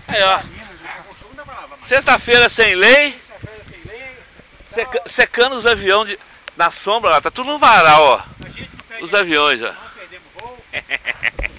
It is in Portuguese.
Aí, ó. Sexta-feira sem lei. Secando os aviões na sombra lá. Tá tudo no varal, ó. Os aviões, ó.